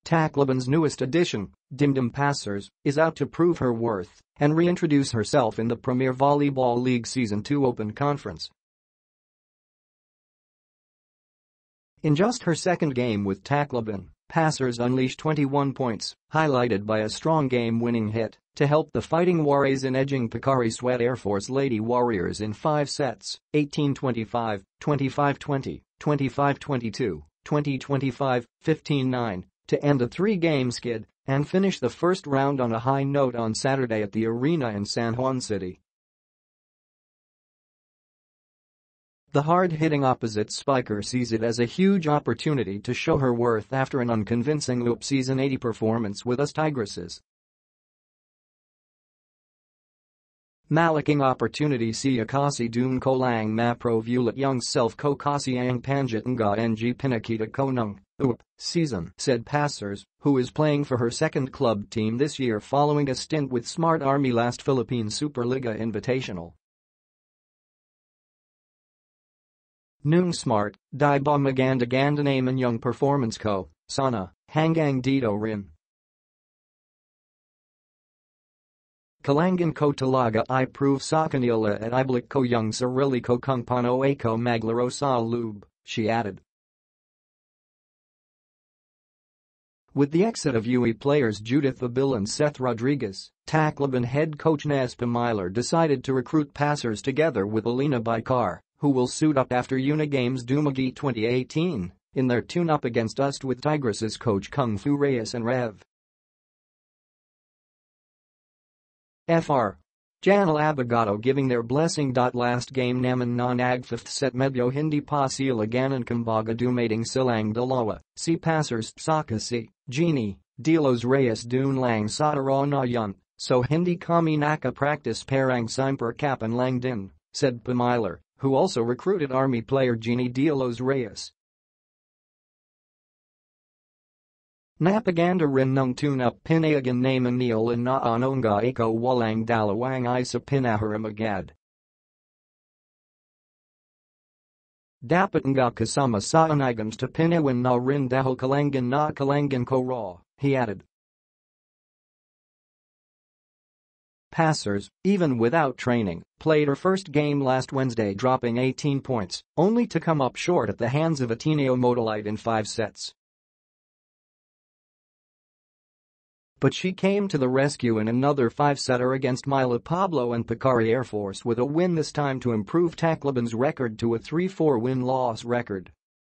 Tacloban's newest addition, Dimdim Passers, is out to prove her worth and reintroduce herself in the Premier Volleyball League Season 2 Open Conference. In just her second game with Tacloban, Passers unleashed 21 points, highlighted by a strong game-winning hit to help the Fighting Warriors in edging Pocari Sweat Air Force Lady Warriors in 5 sets, 18-25, 25-20, 25-22, 20-25, 15-9, to end a 3-game skid and finish the first round on a high note on Saturday at the arena in San Juan City. The hard-hitting opposite spiker sees it as a huge opportunity to show her worth after an unconvincing Loop Season 80 performance with us Tigresses. Malaking opportunity siya kasi dun ko lang maprovulat yung self ko kasi ang panjat nga ng pinakita ko ng season, said Passers, who is playing for her second club team this year following a stint with Smart Army last Philippine Superliga Invitational. Nung Smart, di ba maganda naman yung performance ko, sana, hanggang dito rin. Kalangan ko talaga I prove sa kanila at ibalik ko yung sarili ko kung paano ako maglaro sa loob, she added. With the exit of UE players Judith Abil and Seth Rodriguez, Tacloban head coach Naz Pamilar decided to recruit passers together with Alina Baikar, who will suit up after Unigames Dumaguete 2018 in their tune-up against Ust with Tigresses coach Kung Fu Reyes and Rev. Fr. Janel Abogado giving their blessing. Last game naman na nag-fifth set medyo hindi pa sila ganon kumbaga dumating silang dalawa, si Passers saka si Jeannie Delos Reyes dun lang sa araw na yun, so hindi kami naka-practice parang simper kapan lang din, said Pamilar, who also recruited Army player Jeannie Delos Reyes. Napaganda rin ng tune-up pinayagan naman nila na anong ako walang dalawang isa pinahiram agad. Dapat nga kasama sa items to pinawan na rin dahil kalangan ko raw, he added. Passers, even without training, played her first game last Wednesday dropping 18 points, only to come up short at the hands of Ateneo Modolite in 5 sets. But she came to the rescue in another 5-setter against Mila Pablo and Pocari Air Force with a win this time to improve Tacloban's record to a 3-4 win-loss record.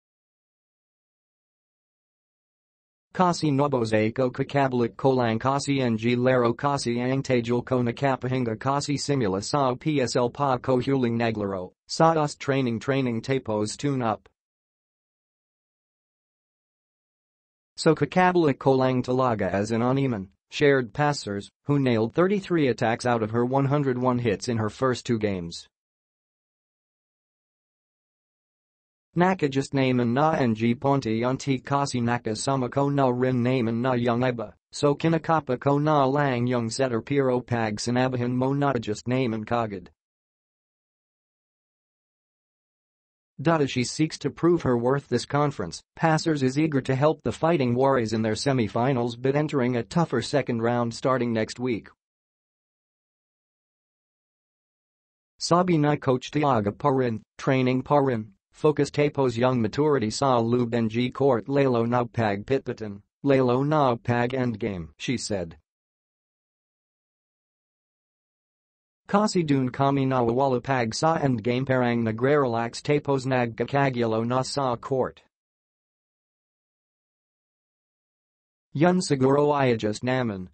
Kasi nobose ko kakabalik ko lang kasi ng laro kasi ang tajul ko nakapahinga kasi simula sa PSL pa ko huling naglaro, sa us training tapos tune-up. So kakabalik ko lang talaga as an animan, shared Passers, who nailed 33 attacks out of her 101 hits in her first 2 games. Naka just naman na ng ponte yunti kasi nakasama ko na rin naman na yung iba, so kinakapa ko na lang yung setter pero pag sinabihan mo na just naman kagad. As she seeks to prove her worth this conference, Passers is eager to help the Fighting Warriors in their semi-finals but entering a tougher second round starting next week. Sabi ni Coach Tiaga Parin, training Parin, focus tapos yung maturity sa loob ng court lalo na pag pitpitan, lalo na pag endgame, she said. Kasi dun kami nawawala pag sa endgame parang nagre-relax tapos nagkakagulo na sa court. Yun siguro ay just naman,